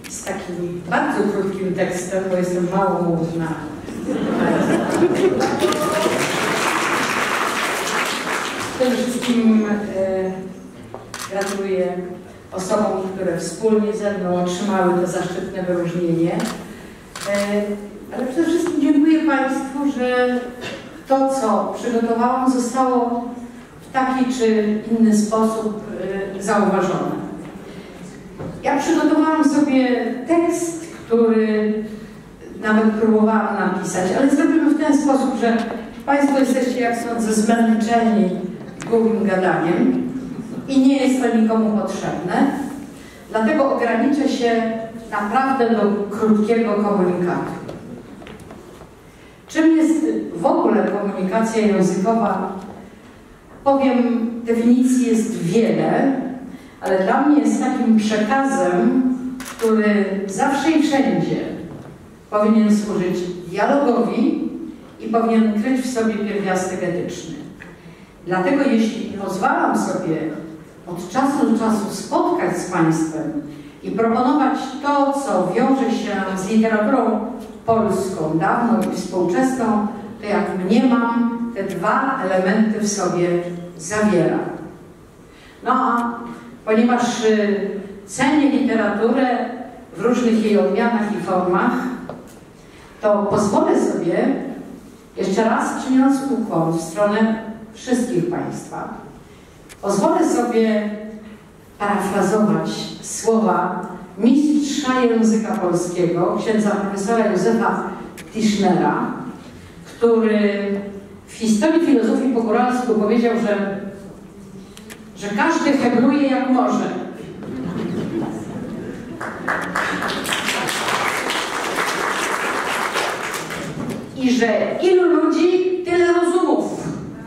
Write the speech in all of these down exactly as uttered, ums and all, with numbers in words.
z takim bardzo krótkim tekstem, bo jestem mało młodna. Przede wszystkim e, gratuluję osobom, które wspólnie ze mną otrzymały to zaszczytne wyróżnienie. E, ale przede wszystkim dziękuję Państwu, że to, co przygotowałam, zostało w taki czy inny sposób e, zauważone. Ja przygotowałam sobie tekst, który nawet próbowałam napisać, ale zrobimy w ten sposób, że Państwo jesteście, jak sądzę, zmęczeni długim gadaniem i nie jest to nikomu potrzebne. Dlatego ograniczę się naprawdę do krótkiego komunikatu. Czym jest w ogóle komunikacja językowa? Powiem, definicji jest wiele, ale dla mnie jest takim przekazem, który zawsze i wszędzie powinien służyć dialogowi i powinien kryć w sobie pierwiastek etyczny. Dlatego jeśli pozwalam sobie od czasu do czasu spotkać z Państwem i proponować to, co wiąże się z literaturą polską, dawną i współczesną, to jak mniemam, te dwa elementy w sobie zawiera. No a ponieważ cenię literaturę w różnych jej odmianach i formach, to pozwolę sobie, jeszcze raz czyniąc ukłon w stronę wszystkich Państwa, pozwolę sobie parafrazować słowa mistrza języka polskiego, księdza profesora Józefa Tischnera, który w historii filozofii po góralsku powiedział, że, że każdy hebluje jak może. I że ilu ludzi, tyle rozumów.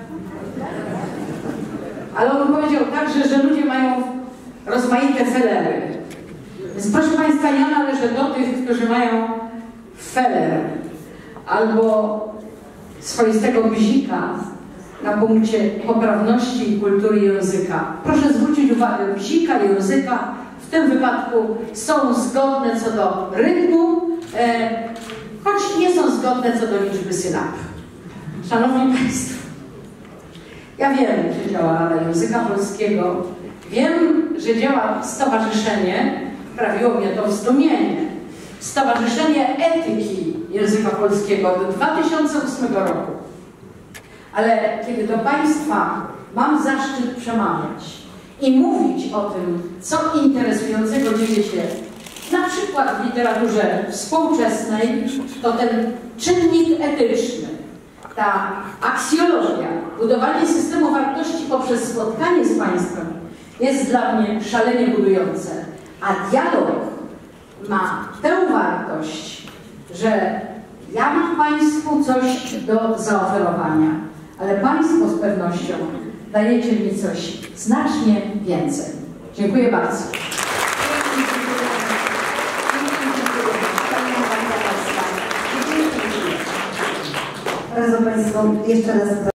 Ale on powiedział także, że ludzie mają rozmaite felery. Więc proszę Państwa, ja należę do tych, którzy mają feler albo swoistego bzika na punkcie poprawności i kultury języka. Proszę zwrócić uwagę, bzika i języka w tym wypadku są zgodne co do rytmu, e, choć nie są zgodne co do liczby sylab. Szanowni Państwo, ja wiem, że działa Rada Języka Polskiego, wiem, że działa stowarzyszenie, wprawiło mnie to w zdumienie, Stowarzyszenie Etyki Języka Polskiego do dwa tysiące ósmego roku. Ale kiedy do Państwa mam zaszczyt przemawiać i mówić o tym, co interesującego dzieje się na przykład w literaturze współczesnej, to ten czynnik etyczny, ta aksjologia, budowanie systemu wartości poprzez spotkanie z Państwem jest dla mnie szalenie budujące. A dialog ma tę wartość, że ja mam Państwu coś do zaoferowania, ale Państwo z pewnością dajecie mi coś znacznie więcej. Dziękuję bardzo. Bardzo Państwu jeszcze raz